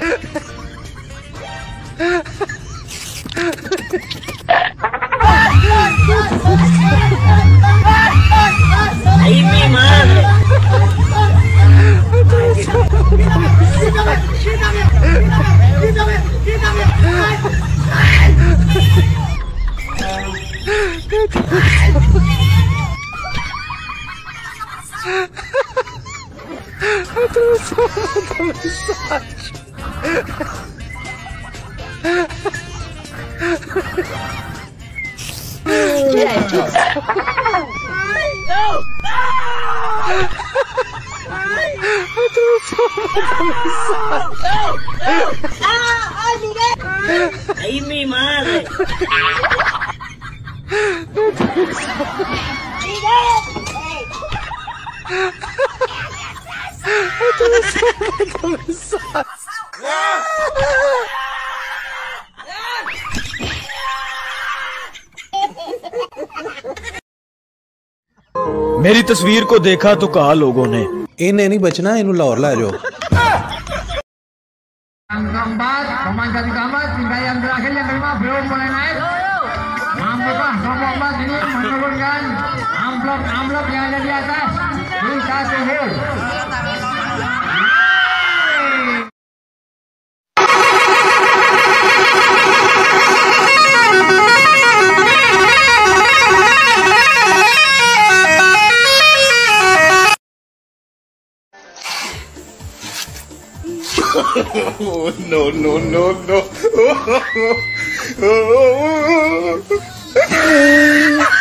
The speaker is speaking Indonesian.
Ay, mi madre. Ay, mi madre. मेरी तस्वीर को देखा तो कहा लोगों ने इन्हें नहीं बचना, इन्हें लाहौर ला जाओ। Yang keempat, pemain dari keempat, hingga yang terakhir yang kelima belum mulai naik. Mampukah kelompok 4 ini menurunkan amplop yang ada di atas? Bisa sihir. Oh, no, no, no, no.